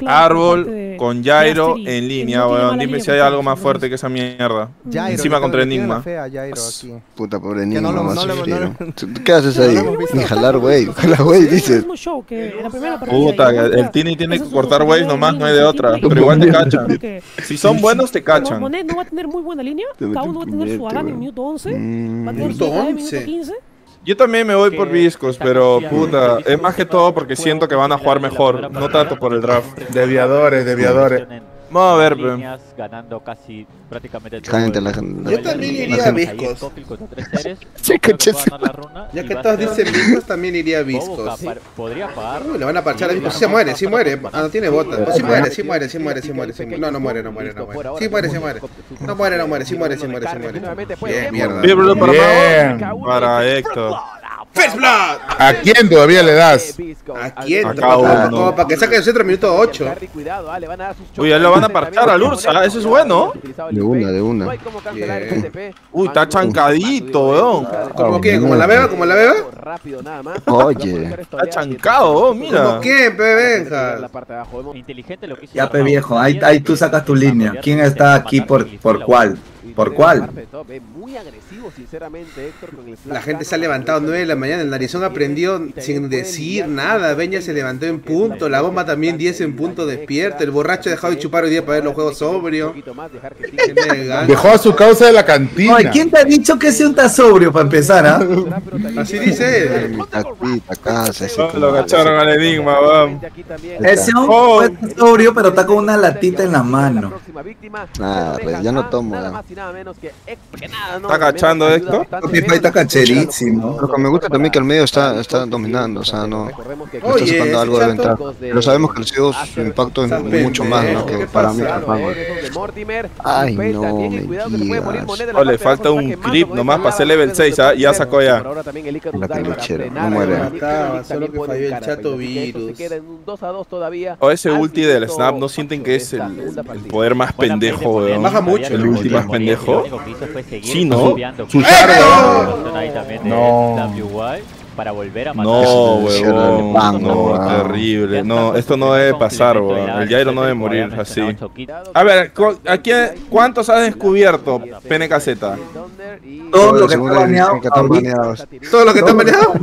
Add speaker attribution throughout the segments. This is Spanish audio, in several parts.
Speaker 1: Árbol con Gyro en línea, weón. Dime si hay algo más fuerte que esa mierda. Encima contra Enigma.
Speaker 2: Puta, pobre Enigma, va a sufrir. ¿Qué haces ahí? Ni jalar wave. Jalar wave, dices.
Speaker 1: Puta, el Tini tiene que cortar waves nomás, no hay de otra. Pero igual te cachan. Si son buenos, te cachan.
Speaker 3: Monet no va a tener muy buena línea. Cada uno va a tener su Aran en minuto 11. Va a tener su KD en minuto 15.
Speaker 1: Yo también me voy por Viscos, pero puta, es más que todo porque siento que van a jugar mejor, no tanto por el draft.
Speaker 4: Desviadores.
Speaker 1: Vamos a ver,
Speaker 5: ganando casi prácticamente
Speaker 2: todo.
Speaker 6: Yo también iría a Viscos.
Speaker 2: Sí, coches.
Speaker 6: Ya que todos dicen Viscos, también iría a Viscos.
Speaker 5: Podría pagar.
Speaker 6: Le van a parchar a Viscos. Sí muere. Ah, no tiene botas. Sí muere. No muere. Sí muere. No muere. Sí muere. Bien, mierda.
Speaker 1: Bien, para Héctor.
Speaker 6: First Blood.
Speaker 4: ¿A quién todavía le das?
Speaker 6: ¿A quién?
Speaker 1: A cada uno.
Speaker 6: Como para que saque el centro minuto 8.
Speaker 1: Uy, ya lo van a parchar al Ursa, eso es bueno.
Speaker 2: De una.
Speaker 1: Uy, está chancadito, weón.
Speaker 6: ¿Cómo quién? ¿Como la beba?
Speaker 2: Oye.
Speaker 1: Está chancado, weón, mira.
Speaker 6: ¿Cómo quién, Benja?
Speaker 7: Ya, pe viejo, ahí tú sacas tu línea. ¿Quién está aquí por cuál? ¿Por cuál?
Speaker 6: La gente se ha levantado 9 de la mañana, el narizón aprendió sin decir nada, Beña se levantó en punto, la bomba también 10 en punto despierto, el borracho ha dejado de chupar hoy día para ver los juegos sobrio.
Speaker 4: Dejó a su causa de la cantina.
Speaker 7: Oye, ¿quién te ha dicho que ese un está sobrio para empezar, ah?
Speaker 6: Así dice él.
Speaker 1: Lo cacharon al Enigma, weón.
Speaker 7: Ese un está sobrio, pero está con una latita en la mano.
Speaker 2: Nah, ya no tomo.
Speaker 1: ¿Está cachando esto?
Speaker 7: Está cacherísimo.
Speaker 2: Lo que me gusta también que el medio está dominando, o sea, no está sacando algo de ventaja. Pero sabemos que el CEO su impacto es mucho más, ¿no? Que para mí. Ay, no, me digas.
Speaker 1: Le falta un creep nomás para ser level 6, ¿ah? Ya sacó ya.
Speaker 2: La calichera, no muere.
Speaker 6: Solo que falló el chato virus.
Speaker 1: O ese ulti del Snap, ¿no sienten que es el poder más pendejo, weón?
Speaker 6: Baja mucho.
Speaker 1: El ulti más pendejo. Sí, ¿no?
Speaker 4: Su
Speaker 5: para volver a
Speaker 1: matar. No, weón, no, terrible. No, esto no debe pasar, weón. El Gyro no debe morir así. A ver, ¿cuántos has descubierto, PNKZ?
Speaker 7: Todo lo que está baneado.
Speaker 6: Todo lo que está baneado.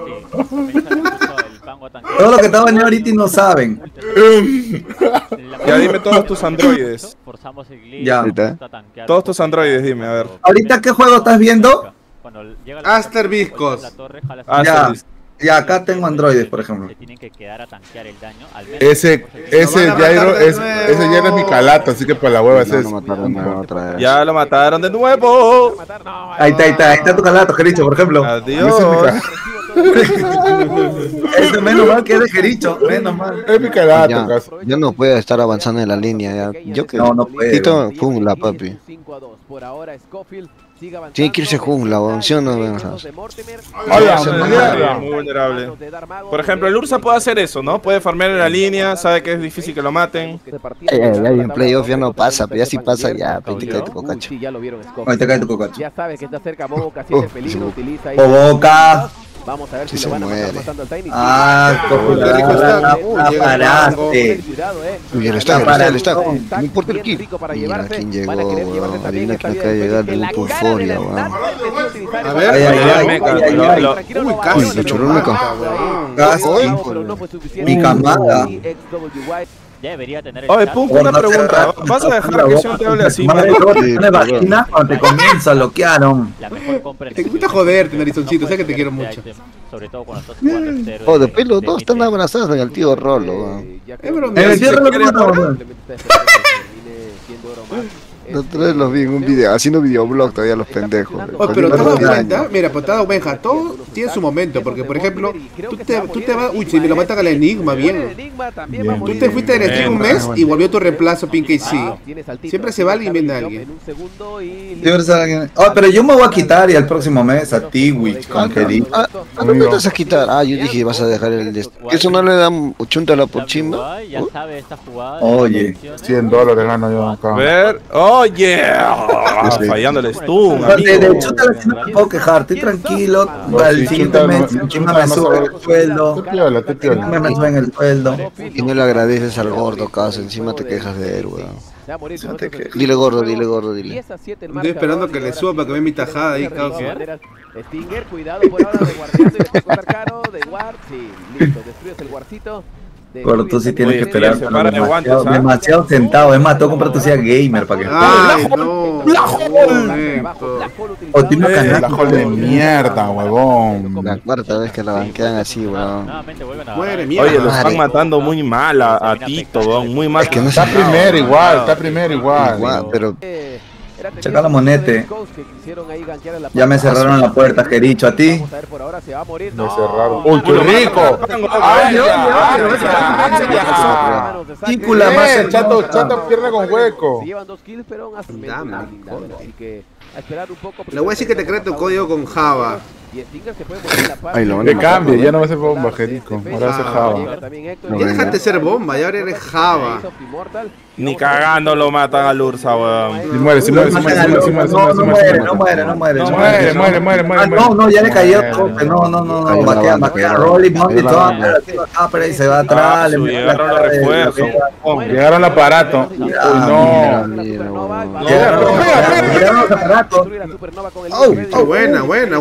Speaker 7: Todo lo que está baneado ahorita y no saben.
Speaker 1: Ya dime todos tus androides.
Speaker 7: Ya.
Speaker 1: Todos tus androides, dime, a ver.
Speaker 7: ¿Ahorita qué juego estás viendo?
Speaker 6: Aster Viscos.
Speaker 7: Ya, acá tengo androides, por ejemplo.
Speaker 4: Ese Gyro es mi calato, así que para la hueva es eso.
Speaker 1: Ya lo mataron de nuevo.
Speaker 7: Ahí está tu calato, Jericho, por ejemplo.
Speaker 1: Adiós.
Speaker 7: Ese menos mal que es de Jericho, menos mal.
Speaker 4: Es mi calato.
Speaker 2: Ya no puede estar avanzando en la línea. Yo que
Speaker 7: no puede.
Speaker 2: Jungla, papi. Tiene que irse jungla, weón, ¿sí o no?
Speaker 1: Muy vulnerable. Por ejemplo, el Ursa puede hacer eso, ¿no? Puede farmear en la línea, sabe que es difícil que lo maten.
Speaker 2: En playoff ya no pasa, pero ya si pasa, ya, ahí te cae tu cocacho.
Speaker 7: Ahí te cae tu cocacho.
Speaker 8: Ya sabe que está cerca Boboca, si es el peligro, utiliza ahí.
Speaker 7: Boboca.
Speaker 8: Vamos a ver si lo van a matar matando al Tiny.
Speaker 7: Paraste.
Speaker 2: Uy, él está. No importa el kill. Mira quién llegó, weón. Adivina quién acaba de llegar de un Pulforia, weón.
Speaker 6: A ver,
Speaker 2: uy, lo choró el meca.
Speaker 7: Mi camada.
Speaker 5: Ya debería tener.
Speaker 1: Oye, Punk, una pregunta. ¿Vas a dejar que Sion te hable así?
Speaker 7: Una vagina cuando te comienza, bloquearon.
Speaker 5: La mejor compra.
Speaker 6: Te gusta joderte, narizoncito, sé que te quiero mucho.
Speaker 5: Sobre todo cuando estás jugando cero.
Speaker 2: Oh, después los dos están abrazados en el tío Rolo, weón.
Speaker 7: El tío Rolo.
Speaker 2: Los tres los vi en un video, haciendo videoblog todavía los pendejos.
Speaker 6: Oh, pero te has dado cuenta, mira, pues te has dado cuenta, todo tiene su momento, porque por ejemplo, tú te vas, uy, si me lo matan al Enigma, bien. Tú te fuiste del stream un mes y volvió tu reemplazo Pink KC. Siempre se va alguien y viene a alguien.
Speaker 7: Oh, pero yo me voy a quitar y el próximo mes a Tiwich con Kelly.
Speaker 2: ¿No me vas a quitar? Ah, yo dije vas a dejar el ¿eso no le dan 80 a la por chimba?
Speaker 7: Oye,
Speaker 4: $100 gano yo acá.
Speaker 1: A ver, oh yeah, fallando el stun.
Speaker 7: De hecho, no me puedo quejar, estoy tranquilo. El encima me sube el sueldo. Encima me suben el sueldo.
Speaker 2: Y no le agradeces al gordo, caso. Encima te quejas de él, weón. Dile gordo, dile.
Speaker 6: Estoy esperando que le suba para que vea mi tajada ahí, causa.
Speaker 8: Stinger, cuidado por ahora de guardiando y le tocó a Caro, de guard, sí, listo, destruyes el guarcito.
Speaker 7: Gordo, tú sí tienes que esperar. Demasiado sentado. Es más, tengo que comprar tu silla gamer para que
Speaker 6: ¡ay, no!
Speaker 7: O tiene
Speaker 4: la hall de mierda, huevón.
Speaker 2: La cuarta vez que la banquean así, weón.
Speaker 6: Muere, mierda.
Speaker 1: Oye, lo están matando muy mal a Tito, weón. Muy mal.
Speaker 2: Que no
Speaker 4: Está primero igual.
Speaker 2: Pero...
Speaker 7: Checa la monete. Ya me cerraron la puerta, Jericho. ¿A ti?
Speaker 4: Me cerraron. ¡Uy, qué rico! ¡Ay,
Speaker 7: Tícula más
Speaker 4: chato pierna con hueco!
Speaker 8: Llevan 2 kills, pero aún así a esperar un poco.
Speaker 6: Le voy a decir que te cree tu código con Java.
Speaker 4: Que cambie, ya no va a ser bomba, Jerico. Ahora va a ser Java.
Speaker 6: Ya dejaste de ser bomba, y ahora eres Java.
Speaker 1: Ni cagando lo matan al Ursa, weón.
Speaker 4: Si muere.
Speaker 7: No muere. No, ya le cayó el tope. No. Vaquea, Rolly, Monty, todo. Pero ahí se va atrás.
Speaker 1: Llegaron los refuerzos.
Speaker 4: Llegaron el aparato. Uy, no.
Speaker 7: Llegaron los aparatos.
Speaker 6: Buena.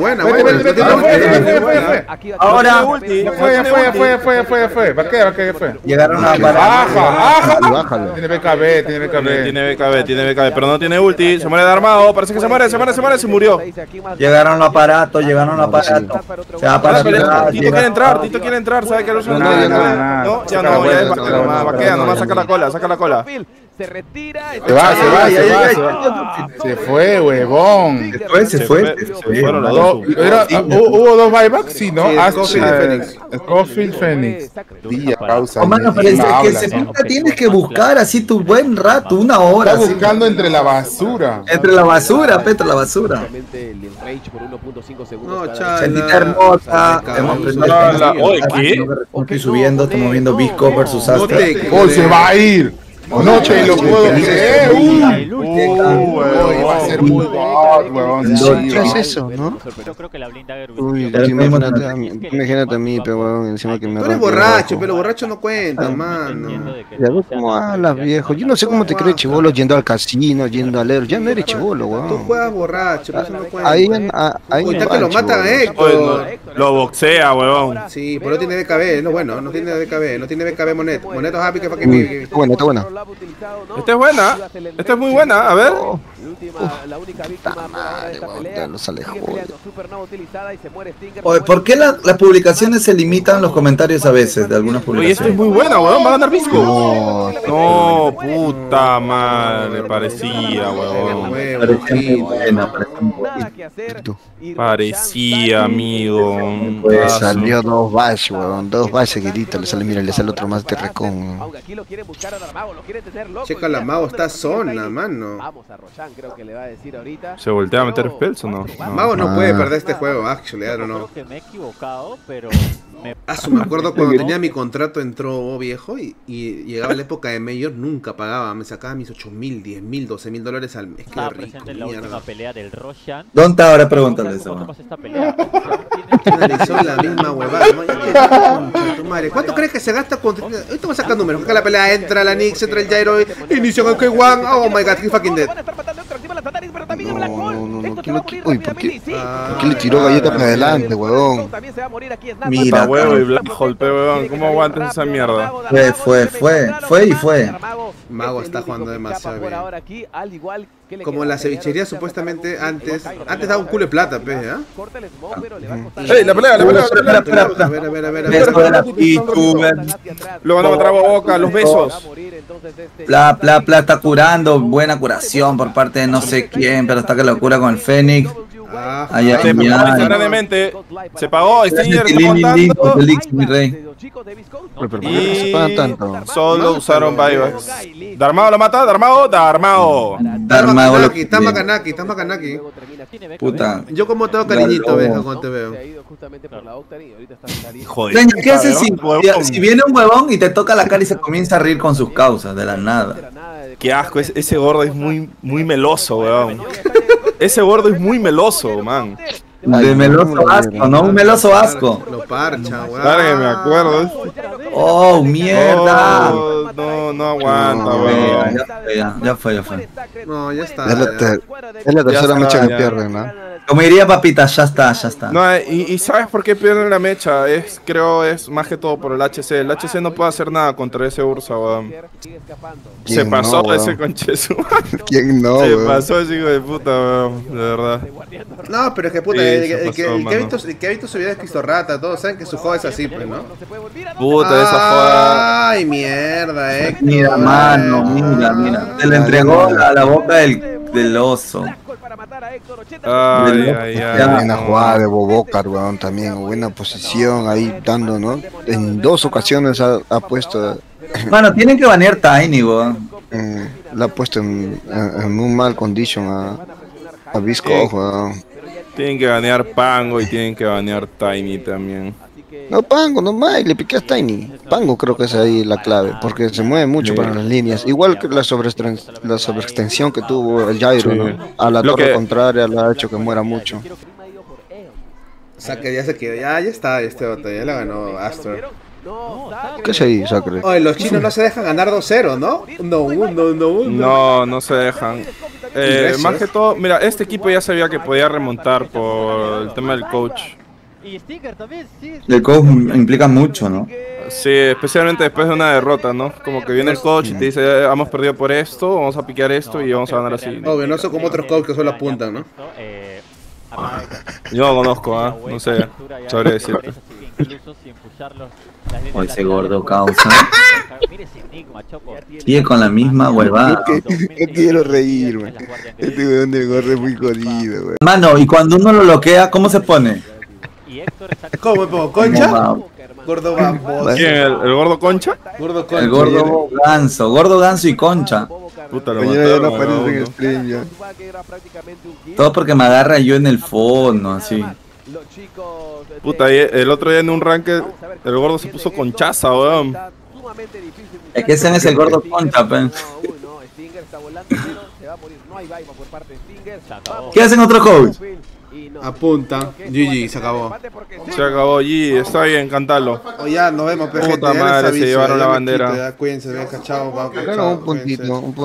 Speaker 7: Ahora.
Speaker 4: Fue. Vaquea, fue.
Speaker 7: Llegaron a
Speaker 4: Baja. Tiene
Speaker 1: BKB, pero no tiene ulti. Se muere de armado. Parece que se muere. Se murió.
Speaker 7: Llegaron los aparatos. Se va para atrás.
Speaker 1: Tito quiere entrar. ¿Sabe que el Ursa no? Ya no. Vaquea, nomás saca la cola.
Speaker 8: Se retira.
Speaker 4: Se va. Se fue, huevón.
Speaker 7: Se fue.
Speaker 4: ¿Hubo 2 buybacks? Sí, ¿no?
Speaker 6: Scofield
Speaker 4: Fénix. Día, causa.
Speaker 7: Mano, pero es que tienes que buscar así tu buen rato, 1 hora.
Speaker 4: Está buscando entre la basura.
Speaker 7: Entre la basura.
Speaker 6: No,
Speaker 7: Chelita hermosa. Estoy subiendo, estamos viendo Visco versus Astra.
Speaker 4: Se va a ir. No te lo puedo creer. Va a ser muy god, weón.
Speaker 2: ¿Qué es eso, no?
Speaker 5: Yo creo que la Blindager.
Speaker 2: Uy, imagínate a mí, pero weón, encima que me
Speaker 6: tú eres borracho, pero borracho no cuenta, mano.
Speaker 2: Ya ves cómo hablas, viejo. Yo no sé cómo te crees chibolo yendo al casino, yendo al Euro. Ya no eres chibolo, weón.
Speaker 6: Tú juegas borracho, pero eso no cuenta.
Speaker 2: Ahí
Speaker 6: ahorita que lo matan a Héctor.
Speaker 1: Lo boxea, weón.
Speaker 6: Sí, pero no tiene BKB, es lo bueno. No tiene BKB Monet. Monetos happy que fue que...
Speaker 2: Está buena.
Speaker 1: Esta es buena. Esta es muy buena. A ver.
Speaker 8: La única víctima de esta pelea.
Speaker 7: Oye, ¿por qué las publicaciones se limitan los comentarios a veces de algunas publicaciones?
Speaker 1: Oye, esta es muy buena, weón. Va a ganar Visco. No, puta madre. Parecía, weón. Parecía, amigo.
Speaker 2: Salió 2 bash, weón. 2 bash seguiditos. Le sale otro más de recón.
Speaker 8: Aunque aquí lo quiere buscar a Darmago, lo quiere tener loco.
Speaker 6: Checa la Mago, está zona, mano.
Speaker 8: Vamos a Roshan, creo que le va a decir ahorita.
Speaker 1: ¿Se voltea a meter spells o no?
Speaker 6: Mago no puede perder este juego, actually, I don't know.
Speaker 5: Creo que me he equivocado, pero...
Speaker 6: Me acuerdo cuando tenía mi contrato entró viejo y llegaba la época de Mayor, nunca pagaba, me sacaba mis 8.000, 10.000, 12.000 al mes. Qué rico,
Speaker 5: presente en la última pelea del Roshan.
Speaker 7: ¿Dónde está ahora? Pregúntale eso.
Speaker 5: ¿Cómo pasa esta pelea?
Speaker 6: Analizó la misma huevada. Madre, ¿cuánto crees que se gasta con... Ahorita voy a sacar números. Acá la pelea entra la Nix, entra el Jairo, inicia con el K1. Oh my god, he fucking dead.
Speaker 2: Uy, ¿por qué le tiró galleta para adelante, huevón?
Speaker 7: Mira,
Speaker 1: huevo y Black Hole, huevón. ¿Cómo aguantas esa mierda?
Speaker 7: Fue.
Speaker 6: Mago está jugando demasiado bien. Como la cevichería supuestamente antes daba un culo de plata, pe, ¿eh?
Speaker 1: ¡Ey, la pelea!
Speaker 6: A ver.
Speaker 1: Lo van a matar a boca, los besos.
Speaker 7: Pla está curando, buena curación por parte de no sé quién, pero está que lo cura con el Fénix.
Speaker 1: Se pagó instantáneamente. Se pagó, Stinger
Speaker 7: mi rey.
Speaker 1: Y solo usaron buybacks. Darmago lo mata, Darmago.
Speaker 6: Está Makanaki.
Speaker 7: Puta.
Speaker 6: Yo como tengo cariñito, veja, cuando te veo.
Speaker 7: Joder. ¿Qué haces si viene un huevón y te toca la cara y se comienza a reír con sus causas de la nada?
Speaker 1: Qué asco, ese gordo es muy meloso, weón. Ese gordo es muy meloso, man.
Speaker 7: De meloso asco, no un meloso asco.
Speaker 6: Lo parcha, weón.
Speaker 1: Claro que me acuerdo.
Speaker 7: Oh, mierda.
Speaker 1: No aguanta, weón.
Speaker 7: Ya fue.
Speaker 6: No, ya está.
Speaker 2: Es la tercera mecha que pierden, ¿no?
Speaker 7: Como diría papita, ya está.
Speaker 1: No, y ¿sabes por qué pierden la mecha? Creo es más que todo por el HC. El HC no puede hacer nada contra ese Ursa, weón. Se pasó ese conchesu.
Speaker 2: ¿Quién no,
Speaker 1: Se
Speaker 2: weón?
Speaker 1: pasó ese hijo de puta, weón. De verdad.
Speaker 6: No, pero es que puta,
Speaker 1: Sí,
Speaker 6: el que ha visto su vida de Cristorrata, todos saben que su juego es así, pues, ¿no?
Speaker 1: Puta, esa joda.
Speaker 6: Ay, mierda,
Speaker 7: Mira, mano, mira. Se le entregó a la boca del oso.
Speaker 1: Ay.
Speaker 2: Buena jugada de Bobocar, weón, también. Buena posición ahí dando, ¿no? En 2 ocasiones ha puesto.
Speaker 7: Mano, tienen que banear Tiny, weón.
Speaker 2: La ha puesto en un mal condition a Visco, weón.
Speaker 1: Tienen que banear Pango y tienen que banear Tiny también.
Speaker 2: No, Pango, no más, le piqué a Tiny. Pango creo que es ahí la clave, porque se mueve mucho para las líneas. Igual que la sobreextensión que tuvo el Jairo,
Speaker 1: Sí.
Speaker 2: ¿no? A la torre contraria le ha hecho que muera mucho.
Speaker 6: O sea, que ya se quedó, ya está este otro, ya le ganó Astor.
Speaker 2: ¿Qué es ahí, Sacre?
Speaker 6: Oye, los chinos no se dejan ganar 2-0, ¿no?
Speaker 1: No se dejan. Más que todo, mira, este equipo ya sabía que podía remontar por el tema del coach.
Speaker 5: Y Stinger también, sí.
Speaker 7: El coach implica mucho, ¿no?
Speaker 1: Sí, especialmente después de una derrota, ¿no? Como que viene el coach y te dice, hemos perdido por esto, vamos a piquear esto y vamos a ganar así.
Speaker 6: Obvio, no son como otros coaches que solo apuntan, ¿no?
Speaker 1: Yo no conozco, no sé, sabré decirte.
Speaker 7: O ese gordo causa. Sigue con la misma huevada.
Speaker 2: No quiero reírme. Este weón del gordo es muy jodido, weón.
Speaker 7: Mano, y cuando uno lo bloquea, ¿cómo se pone?
Speaker 6: ¿Cómo me pongo? ¿Concha? Gordo bamboso.
Speaker 1: ¿Quién? ¿El gordo Concha?
Speaker 6: Gordo Concha.
Speaker 7: El gordo ganso y Concha.
Speaker 1: Puta, lo
Speaker 2: Mañana ya no
Speaker 1: mataron,
Speaker 2: aparece en
Speaker 1: ¿no?
Speaker 2: stream ya.
Speaker 7: Todo porque me agarra yo en el fondo, así.
Speaker 1: Puta, y el otro día en un ranked, el gordo se puso conchaza, weón.
Speaker 7: Es que ese no es el gordo Concha, pe. ¿Qué hacen otro coach?
Speaker 6: Apunta. GG, se acabó.
Speaker 1: Se acabó allí, está bien, cantalo.
Speaker 6: O ya, nos vemos,
Speaker 1: Puta madre, se llevaron la bandera.
Speaker 6: Cuídense, chao.
Speaker 2: Claro, un puntito,